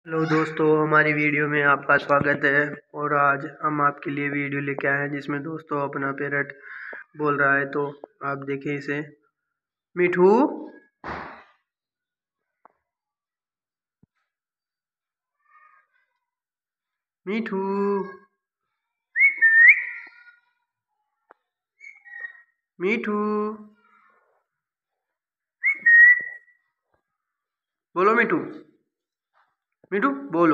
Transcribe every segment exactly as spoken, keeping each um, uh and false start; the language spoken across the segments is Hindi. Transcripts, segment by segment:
हेलो दोस्तों, हमारी वीडियो में आपका स्वागत है। और आज हम आपके लिए वीडियो लेके आए हैं जिसमें दोस्तों अपना पैरट बोल रहा है। तो आप देखें इसे। मिठू, मिठू, मिठू, बोलो मिठू, मिठू बोलो।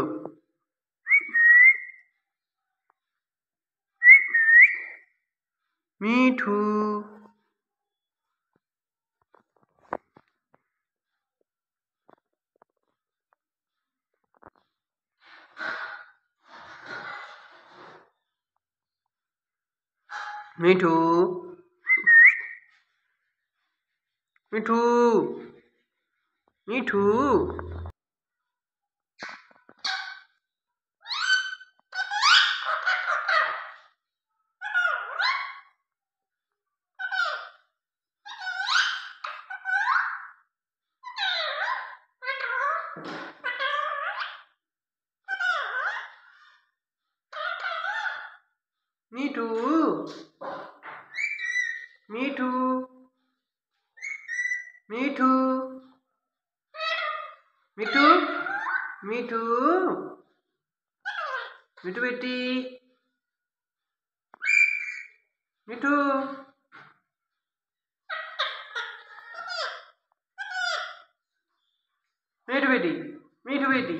मिठू, मिठू, मिठू, मिठू, मिठू, मिठू, मिठू, मिठू, मिठू, मिठू बेटी, मिठू, मिठू बेटी, मिठू बेटी,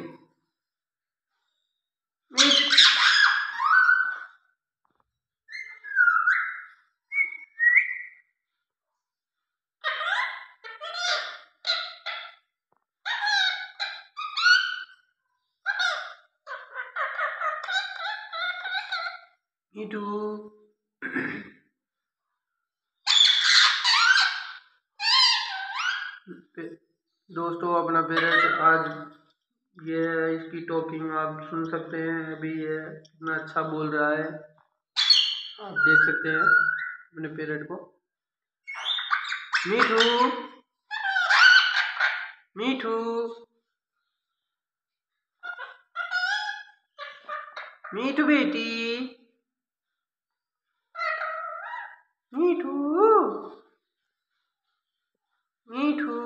मिठू। दोस्तों अपना पेरेंट आज ये है, इसकी टॉकिंग आप सुन सकते हैं। अभी ये इतना अच्छा बोल रहा है, आप देख सकते हैं अपने पेरेंट को। मीठू, मीठू, मीठू बेटी, मीठू, मीठू,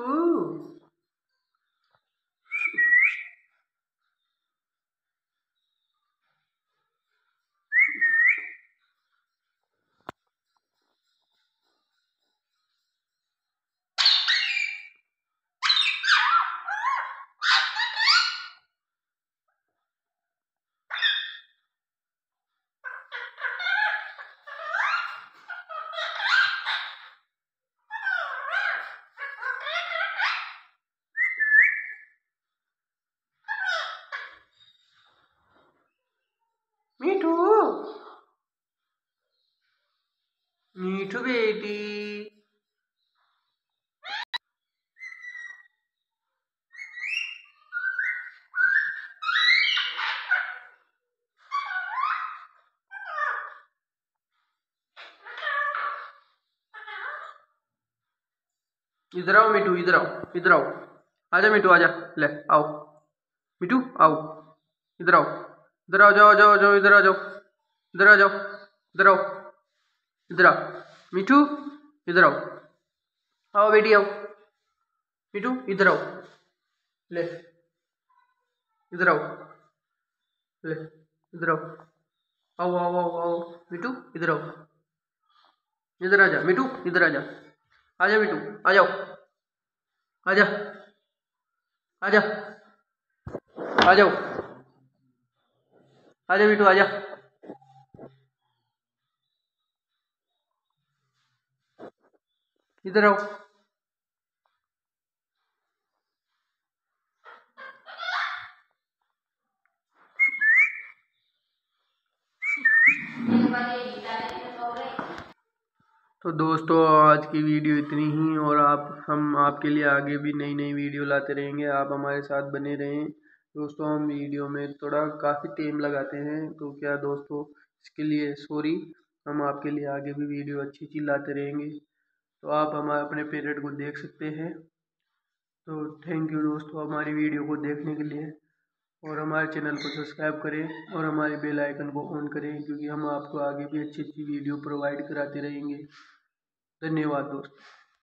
मीठू, मीठू बेटी, इधर आओ मिठू, इधर आओ, इधर आओ, आजा मिठू, आजा, ले आओ मिठू, आओ इधर आओ, इधर आओ, जाओ जाओ जाओ, इधर आ जाओ, इधर आ जाओ, इधर आओ, इधर आओ मिठू, इधर आओ, आओ बेटी आओ, मिठू इधर आओ, ले इधर आओ, ले इधर आओ, आओ आओ आओ आओ मिठू, इधर आओ, इधर आ जा मिठू, इधर आ जा, आजा मिठू, आ जाओ, आजा, आजा, आ जाओ, आजा मिठू, आजा, इधर आओ। तो दोस्तों आज की वीडियो इतनी ही, और आप हम आपके लिए आगे भी नई नई वीडियो लाते रहेंगे। आप हमारे साथ बने रहें दोस्तों। हम वीडियो में थोड़ा काफ़ी टाइम लगाते हैं, तो क्या दोस्तों इसके लिए सॉरी। हम आपके लिए आगे भी वीडियो अच्छी अच्छी लाते रहेंगे, तो आप हमारे अपने पेरेंट को देख सकते हैं। तो थैंक यू दोस्तों हमारी वीडियो को देखने के लिए। और हमारे चैनल को सब्सक्राइब करें और हमारे बेल आइकन को ऑन करें, क्योंकि हम आपको आगे भी अच्छी अच्छी वीडियो प्रोवाइड कराते रहेंगे। धन्यवाद दोस्तों।